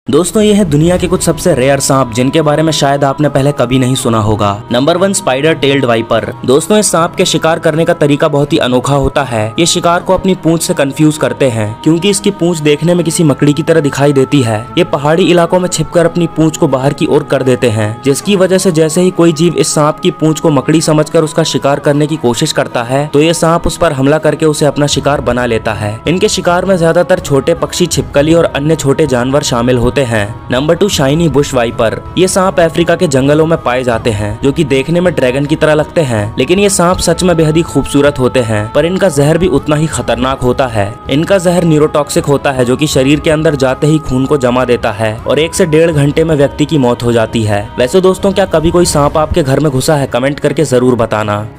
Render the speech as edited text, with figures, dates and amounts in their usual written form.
दोस्तों ये है दुनिया के कुछ सबसे रेयर सांप जिनके बारे में शायद आपने पहले कभी नहीं सुना होगा। Number 1 spider tailed viper. दोस्तों इस सांप के शिकार करने का तरीका बहुत ही अनोखा होता है। ये शिकार को अपनी पूंछ से कंफ्यूज करते हैं क्योंकि इसकी पूंछ देखने में किसी मकड़ी की तरह दिखाई देती है। ये पहाड़ी इलाकों में छिपकर अपनी पूंछ को बाहर की ओर कर देते हैं, जिसकी वजह से जैसे ही कोई जीव इस सांप की पूंछ को मकड़ी समझकर उसका शिकार करने की कोशिश करता है तो ये सांप उस पर हमला करके उसे अपना शिकार बना लेता है। इनके शिकार में ज्यादातर छोटे पक्षी, छिपकली और अन्य छोटे जानवर शामिल होते हैं। Number 2 shiny bush viper. ये सांप अफ्रीका के जंगलों में पाए जाते हैं जो कि देखने में ड्रैगन की तरह लगते हैं, लेकिन ये सांप सच में बेहद ही खूबसूरत होते हैं, पर इनका जहर भी उतना ही खतरनाक होता है। इनका जहर न्यूरोटॉक्सिक होता है जो कि शरीर के अंदर जाते ही खून को जमा देता है और 1 से 1.5 घंटे में व्यक्ति की मौत हो जाती है। वैसे दोस्तों क्या कभी कोई सांप आपके घर में घुसा है? कमेंट करके जरूर बताना।